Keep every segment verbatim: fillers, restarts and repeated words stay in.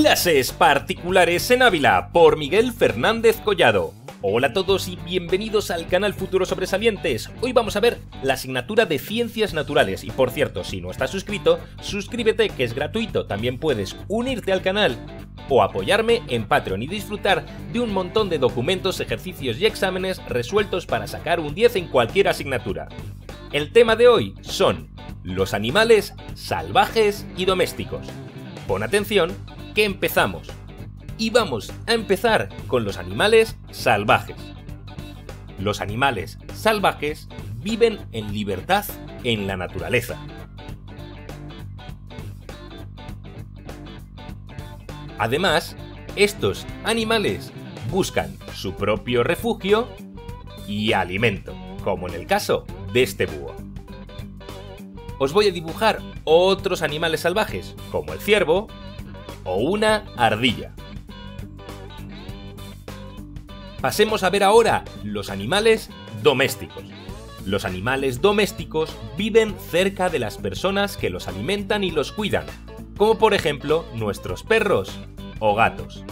Clases particulares en Ávila por Miguel Fernández Collado. Hola a todos y bienvenidos al canal Futuros Sobresalientes. Hoy vamos a ver la asignatura de Ciencias Naturales y, por cierto, si no estás suscrito, suscríbete, que es gratuito. También puedes unirte al canal o apoyarme en Patreon y disfrutar de un montón de documentos, ejercicios y exámenes resueltos para sacar un diez en cualquier asignatura. El tema de hoy son los animales salvajes y domésticos. Pon atención que empezamos. Y vamos a empezar con los animales salvajes. Los animales salvajes viven en libertad en la naturaleza. Además, estos animales buscan su propio refugio y alimento, como en el caso de este búho. Os voy a dibujar otros animales salvajes, como el ciervo o una ardilla. Pasemos a ver ahora los animales domésticos. Los animales domésticos viven cerca de las personas que los alimentan y los cuidan, como por ejemplo nuestros perros o gatos.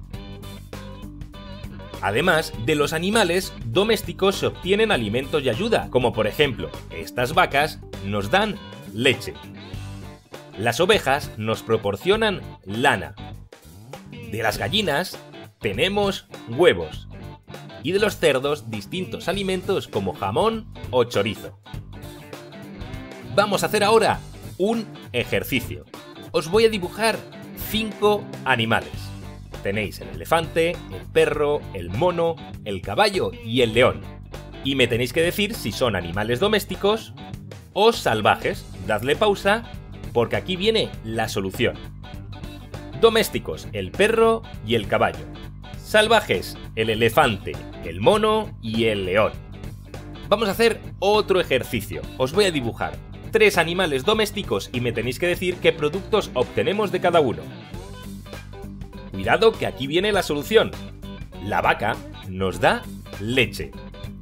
Además, de los animales domésticos se obtienen alimentos y ayuda, como por ejemplo, estas vacas nos dan leche. Las ovejas nos proporcionan lana. De las gallinas tenemos huevos. Y de los cerdos distintos alimentos como jamón o chorizo. Vamos a hacer ahora un ejercicio. Os voy a dibujar cinco animales. Tenéis el elefante, el perro, el mono, el caballo y el león. Y me tenéis que decir si son animales domésticos o salvajes. Dadle pausa porque aquí viene la solución. Domésticos, el perro y el caballo. Salvajes, el elefante, el mono y el león. Vamos a hacer otro ejercicio. Os voy a dibujar tres animales domésticos y me tenéis que decir qué productos obtenemos de cada uno. Cuidado que aquí viene la solución. La vaca nos da leche.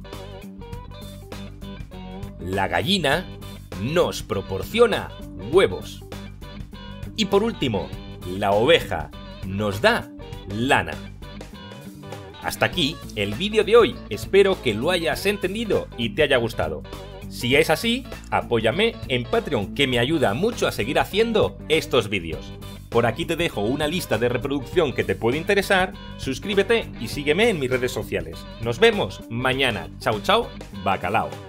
La gallina nos proporciona huevos. Y por último, la oveja nos da lana. Hasta aquí el vídeo de hoy, espero que lo hayas entendido y te haya gustado. Si es así, apóyame en Patreon, que me ayuda mucho a seguir haciendo estos vídeos. Por aquí te dejo una lista de reproducción que te puede interesar, suscríbete y sígueme en mis redes sociales. Nos vemos mañana, chao chao, bacalao.